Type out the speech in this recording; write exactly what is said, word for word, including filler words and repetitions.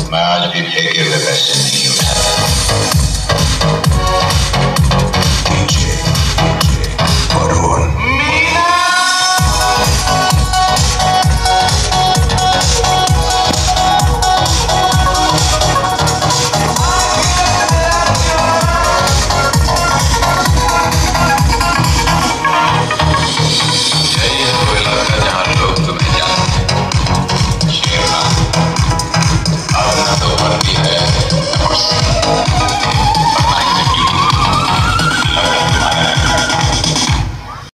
मैं आज भी ठेके पे पैसे नहीं उठा।